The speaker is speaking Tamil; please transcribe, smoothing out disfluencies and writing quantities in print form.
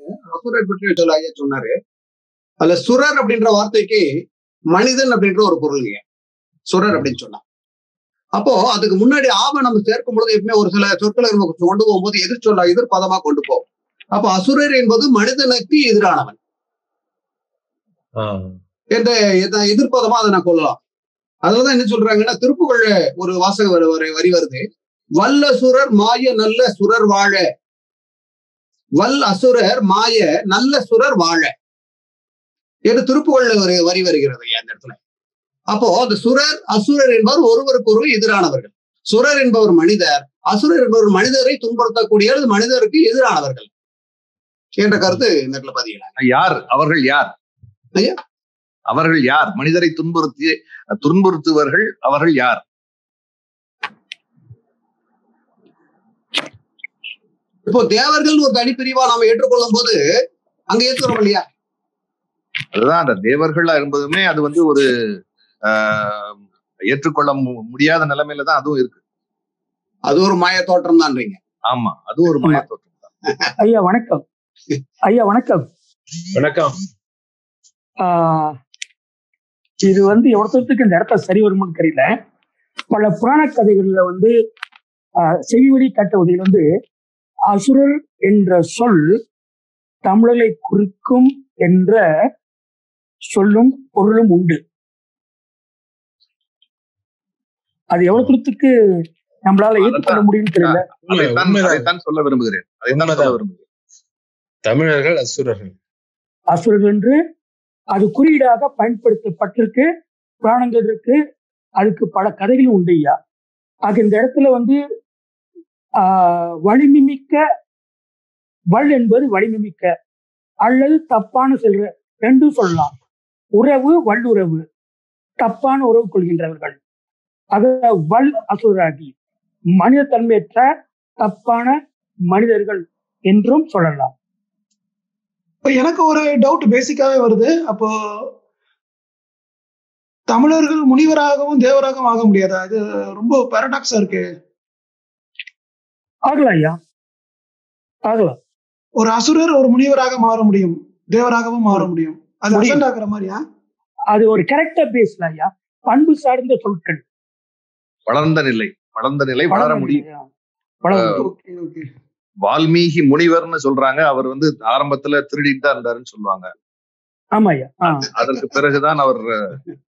அசுரர் பற்றி ஐயா சொன்னாரு. அதுல சுரர் அப்படின்ற வார்த்தைக்கு மனிதன் அப்படின்ற ஒரு பொருளுங்க. சுரர் அப்படின்னு சொன்னா. அப்போ அதுக்கு முன்னாடி ஆம நம்ம சேர்க்கும் பொழுது எப்பவுமே ஒரு சில சொற்களை நம்ம கொண்டு போகும்போது எதிர்பதமா கொண்டு போகும். அப்போ அசுரர் என்பது மனிதனுக்கு எதிரானவன் என்ற எதிர்பதமா அதை நான் கொள்ளலாம். அதுலதான் என்ன சொல்றாங்கன்னா, திருப்புகழ்ல ஒரு வாசக வரி வருது. வல்ல சுரர் மாய நல்ல சுரர் வாழ, வல் அசுரர் மாய நல்ல சுரர் வாழ என்று திருப்புகழ்ல ஒரு வரி வருகிறது அந்த இடத்துல. அப்போ அந்த சுரர் அசுரர் என்பவர் ஒருவருக்கு ஒருவர் எதிரானவர்கள். சுரர் என்பவர் மனிதர், அசுரர் என்பவர் மனிதரை துன்புறுத்தக்கூடிய மனிதருக்கு எதிரானவர்கள் என்ற கருத்து இந்த இடத்துல பதிகிறாங்க. யார் அவர்கள்? யார் ஐயா அவர்கள்? யார் மனிதரை துன்புறுத்துவர்கள்? அவர்கள் யார்? இப்போ தேவர்கள் ஒரு தனிப்பிரிவா நாம ஏற்றுக்கொள்ளும் போது அங்க ஏற்றுக்கிறோம் இல்லையா? அதுதான் அந்த தேவர்கள் என்பதுமே அது வந்து ஒரு ஏற்றுக்கொள்ள முடியாத நிலைமையில தான் அதுவும் இருக்கு. அது ஒரு மாய தோற்றம் தான்றீங்க. ஆமா, அது ஒரு மாய தோற்றம் தான். ஐயா வணக்கம். ஐயா வணக்கம். வணக்கம். இது வந்து எவ்வளவுக்கு இந்த இடத்த சரி வருமானு தெரியல. பல புராண கதைகள்ல வந்து செவிவழி கட்டுவதில் வந்து அசுரர் என்ற சொல் தமிழரை குறிக்கும் என்ற சொல்லும் பொருளும் உண்டு. அது எவ்வளவு தூரத்துக்கு நம்மளால ஏற்றுக்கொள்ள முடியும்னு தெரியல. அதைத்தான் சொல்ல விரும்புகிறேன். தமிழர்கள் அசுரர்கள் அசுரர்கள் என்று அது குறியீடாக பயன்படுத்தப்பட்டிருக்கு. புராணங்கள் இருக்கு, அதுக்கு பல கதைகளும் உண்டு ஐயா. ஆக இந்த இடத்துல வந்து வலிமிமிக்க வல் என்பது வலிமிமிக்க அல்லது தப்பான செல்ற ரெண்டும் சொல்லலாம். உறவு வல்லுறவு, தப்பான உறவு கொள்கின்றவர்கள். ஆக வல் அசுராகி மனித தன்மையற்ற தப்பான மனிதர்கள் என்றும் சொல்லலாம். எனக்கு ஒரு டவுட் பேசிக்காவே வருது. அப்போ தமிழர்கள் முனிவராகவும் தேவராகவும் ஆக முடியாதா? இது ரொம்ப பாரடாக்ஸா இருக்கு. ஆகலாம் ஐயா, ஆகலாம். ஒரு அசுரர் ஒரு முனிவராக மாற முடியும், தேவராகவும் மாற முடியும். அது அசெண்ட் ஆகுற மாதிரியா? அது ஒரு கேரக்டர் பேஸ்ல ஐயா, பண்பு சார்ந்த சொற்கள். வளர்ந்த நிலை வளர முடியும். வால்மீகி முனிவர்னு சொல்றாங்க. அவர் வந்து ஆரம்பத்துல திருடிட்டு தான் இருந்தாருன்னு சொல்லுவாங்க. ஆமா ஐயா. அதற்கு பிறகுதான் அவர்